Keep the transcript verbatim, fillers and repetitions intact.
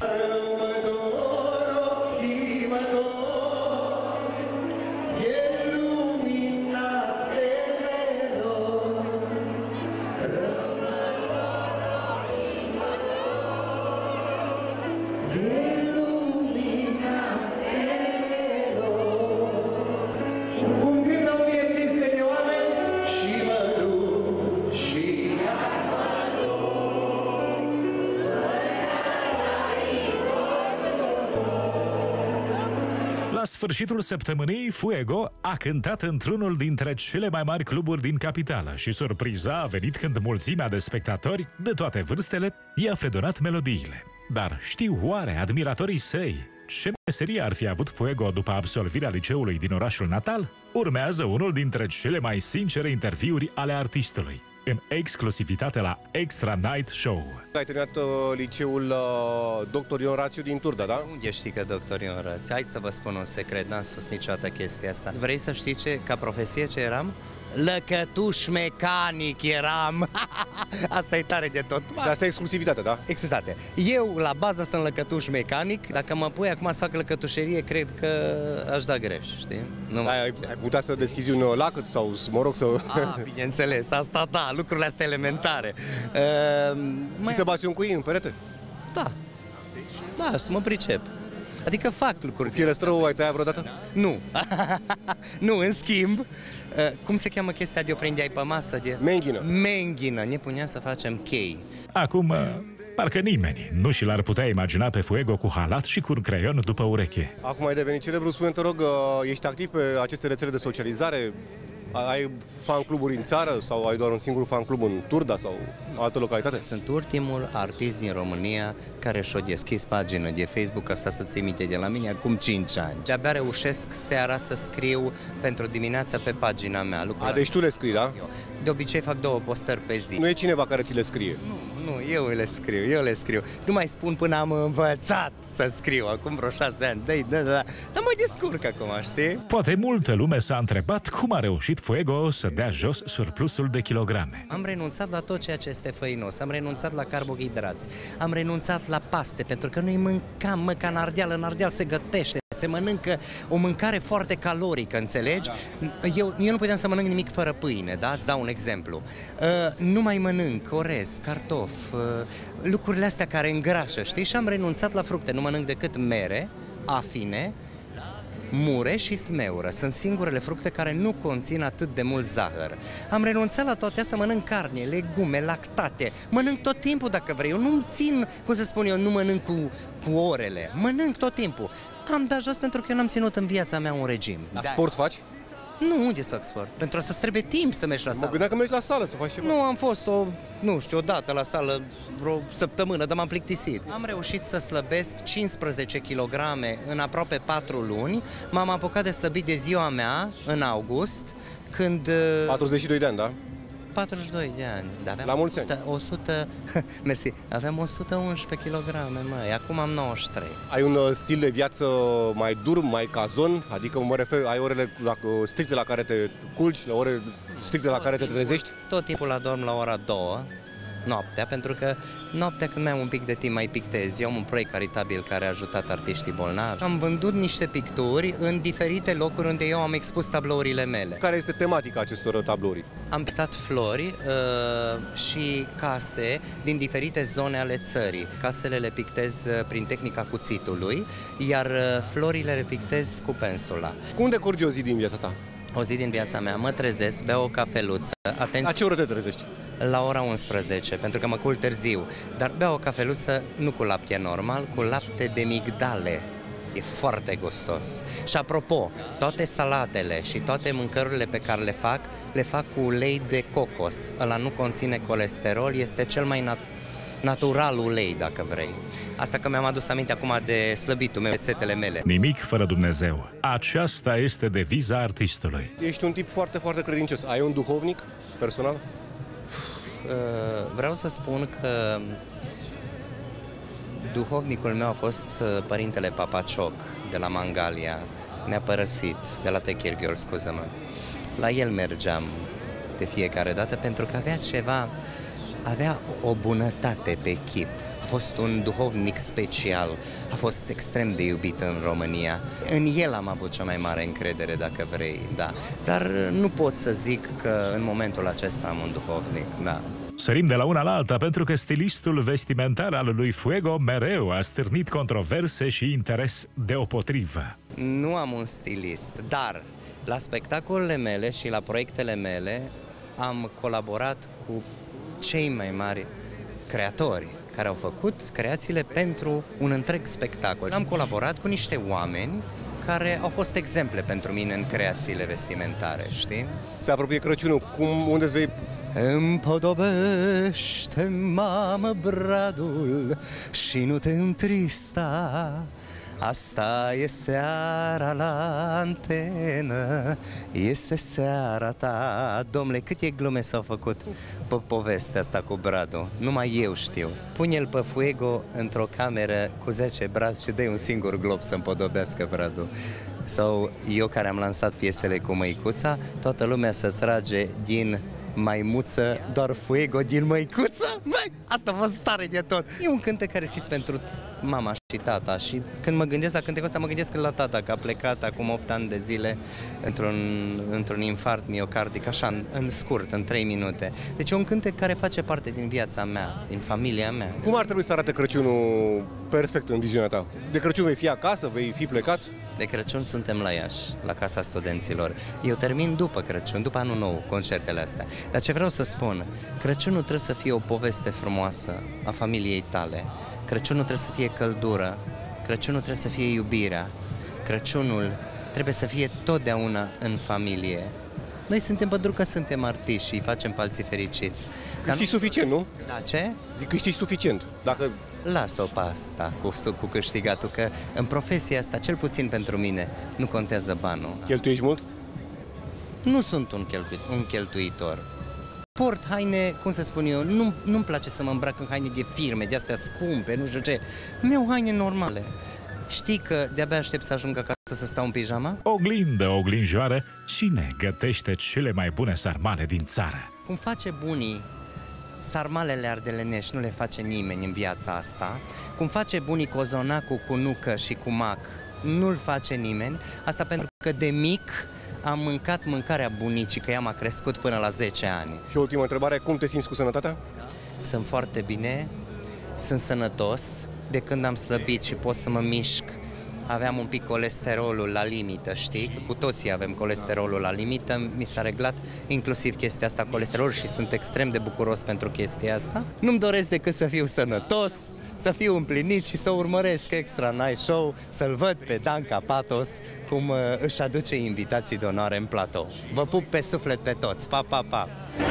La sfârșitul săptămânii, Fuego a cântat într-unul dintre cele mai mari cluburi din capitală și surpriza a venit când mulțimea de spectatori, de toate vârstele, i-a fredonat melodiile. Dar știu oare admiratorii săi ce meserie ar fi avut Fuego după absolvirea liceului din orașul natal? Urmează unul dintre cele mai sincere interviuri ale artistului, în exclusivitate la Extra Night Show. Ai terminat uh, liceul uh, doctor Ion Rațiu din Turda, da? Unde știi că doctor Ion Rațiu? Hai să vă spun un secret, n-am spus niciodată chestia asta. Vrei să știi ce, ca profesie ce eram? Lăcătuș mecanic eram. Asta e tare de tot. Și asta e exclusivitatea, da? Exclusivitate. Eu la bază sunt lăcătuș mecanic. Dacă mă pui acum să fac lăcătușerie, cred că aș da greș, știi? Nu ai, ai, ai putea să deschizi un lacăt sau, mă rog, să... Ah, bineînțeles, asta da, lucrurile astea elementare. Uh, mai... Să bați un cui în perete? Da. Da, să mă pricep. Adică fac lucruri. Fierăstrău ai tăiat vreodată? Nu. Nu, în schimb, cum se cheamă chestia de o prindeai pe masă? De... Menghină. Menghină. Ne puneam să facem chei. Acum, parcă nimeni nu și l-ar putea imagina pe Fuego cu halat și cu un creion după ureche. Acum ai devenit celebru, spune, te rog, ești activ pe aceste rețele de socializare? Ai fan-cluburi în țară sau ai doar un singur fan-club în Turda sau altă localitate? Sunt ultimul artist din România care și-a deschis pagină de Facebook, asta să ții minte de la mine, acum cinci ani. De-abia reușesc seara să scriu pentru dimineața pe pagina mea. A, deci tu le scrii, da? De obicei fac două postări pe zi. Nu e cineva care ți le scrie? Nu, nu, eu le scriu, eu le scriu. Nu mai spun până am învățat să scriu, acum vreo șase ani, da, da, da. Dar mă descurc acum, știi? Poate multă lume s-a întrebat cum a reușit Fuego să dea jos surplusul de kilograme. Am renunțat la tot ceea ce este făinos, am renunțat la carbohidrați, am renunțat la paste, pentru că noi mâncam, mă, ca în Ardeal, în Ardeal se gătește, se mănâncă o mâncare foarte calorică, înțelegi? Eu, eu nu puteam să mănânc nimic fără pâine, da? Îți dau un exemplu. Uh, nu mai mănânc orez, cartof, uh, lucrurile astea care îngrașă, știi? Și am renunțat la fructe, nu mănânc decât mere, afine, mure și smeură. Sunt singurele fructe care nu conțin atât de mult zahăr. Am renunțat la toate astea, mănânc carne, legume, lactate. Mănânc tot timpul dacă vrei. Eu nu țin, cum să spun eu, nu mănânc cu, cu orele. Mănânc tot timpul. Am dat jos pentru că eu n-am ținut în viața mea un regim. Dar sport faci? Nu, unde să fac sport? Pentru asta trebuie timp să mergi la sală. Mă gândeam că mergi la sală să faci ceva. Nu, am fost o, nu știu, o dată la sală, vreo săptămână, dar m-am plictisit. Am reușit să slăbesc cincisprezece kilograme în aproape patru luni. M-am apucat de slăbit de ziua mea, în august, când... patruzeci și doi de ani, da? patruzeci și doi de ani. Dar la mulți ani. o sută, mersi, aveam o sută unsprezece kilograme, măi, acum am nouăzeci și trei. Ai un uh, stil de viață mai dur, mai cazon? Adică mă refer, ai orele la, uh, stricte la care te culci, la ore stricte la care te trezești? Tot timpul adorm la ora două, noaptea, pentru că noaptea când mai am un pic de timp mai pictez. Eu am un proiect caritabil care a ajutat artiștii bolnavi. Am vândut niște picturi în diferite locuri unde eu am expus tablourile mele. Care este tematica acestor tablouri? Am pictat flori uh, și case din diferite zone ale țării. Casele le pictez prin tehnica cuțitului, iar uh, florile le pictez cu pensula. Cum decurge o zi din viața ta? O zi din viața mea, mă trezesc, beau o cafeluță. Atenție. La ce oră te trezești? La ora unsprezece, pentru că mă culc târziu. Dar beau o cafeluță nu cu lapte normal, cu lapte de migdale. E foarte gustos. Și apropo, toate salatele și toate mâncărurile pe care le fac, le fac cu ulei de cocos. Ăla nu conține colesterol, este cel mai nat natural ulei, dacă vrei. Asta că mi-am adus aminte acum de slăbitul meu, rețetele mele. Nimic fără Dumnezeu. Aceasta este deviza artistului. Ești un tip foarte, foarte credincios. Ai un duhovnic personal? Vreau să spun că duhovnicul meu a fost părintele Papacioc de la Mangalia. Ne-a părăsit, de la Techirghiol, scuză-mă. La el mergeam de fiecare dată pentru că avea ceva, avea o bunătate pe chip. fost un duhovnic special, a fost extrem de iubit în România. În el am avut cea mai mare încredere, dacă vrei, da. Dar nu pot să zic că în momentul acesta am un duhovnic, da. Sărim de la una la alta pentru că stilistul vestimentar al lui Fuego mereu a stârnit controverse și interes deopotrivă. Nu am un stilist, dar la spectacolele mele și la proiectele mele am colaborat cu cei mai mari creatori care au făcut creațiile pentru un întreg spectacol. Am colaborat cu niște oameni care au fost exemple pentru mine în creațiile vestimentare, știi? Se apropie Crăciunul, cum, unde îți vei... Împodobește, mamă, bradul și nu te întrista. Asta e seara la antenă, este seara ta. Dom'le, câte glume s-au făcut pe povestea asta cu Bradu, numai eu știu. Pune-l pe Fuego într-o cameră cu zece brazi și dă-i un singur glob să împodobească Bradu. Sau eu care am lansat piesele cu Măicuța, toată lumea se trage din maimuță, doar Fuego din Măicuță? Măi, asta a fost tare de tot! E un cântec care e scris pentru mama și tata și când mă gândesc la cântecul ăsta, mă gândesc la tata, că a plecat acum opt ani de zile într-un, într-un infart miocardic, așa, în, în scurt, în trei minute. Deci e un cântec care face parte din viața mea, din familia mea. Cum ar trebui să arate Crăciunul perfect în viziunea ta? De Crăciun vei fi acasă, vei fi plecat? De Crăciun suntem la Iași, la Casa Studenților. Eu termin după Crăciun, după Anul Nou, concertele astea. Dar ce vreau să spun, Crăciunul trebuie să fie o poveste frumoasă a familiei tale. Crăciunul trebuie să fie căldură, Crăciunul trebuie să fie iubirea, Crăciunul trebuie să fie totdeauna în familie. Noi suntem pentru că suntem artiști și îi facem pe alții fericiți. Câștigi suficient, nu? La ce? Zic, câștigi suficient. Dacă... Las-o pe asta cu, cu câștigatul, că în profesia asta, cel puțin pentru mine, nu contează banul. Cheltuiești mult? Nu sunt un, cheltui, un cheltuitor. Port haine, cum să spun eu, nu, nu-mi place să mă îmbrac în haine de firme, de astea scumpe, nu știu ce. Îmi iau haine normale. Știi că de-abia aștept să ajung acasă să stau în pijama? Oglindă, oglinjoară, cine gătește cele mai bune sarmale din țară? Cum face bunii sarmalele ardelenești, nu le face nimeni în viața asta. Cum face bunii cozonacul cu nucă și cu mac, nu-l face nimeni. Asta pentru că de mic am mâncat mâncarea bunicii, că ea m-a crescut până la zece ani. Și ultima întrebare, cum te simți cu sănătatea? Sunt foarte bine, sunt sănătos, de când am slăbit și pot să mă mișc. Aveam un pic colesterolul la limită, știi? Că cu toții avem colesterolul la limită, mi s-a reglat inclusiv chestia asta, colesterolul, și sunt extrem de bucuros pentru chestia asta. Nu-mi doresc decât să fiu sănătos, să fiu împlinit și să urmăresc Extra Night Show, să-l văd pe Dan Capatos cum uh, își aduce invitații de onoare în platou. Vă pup pe suflet pe toți, pa, pa, pa!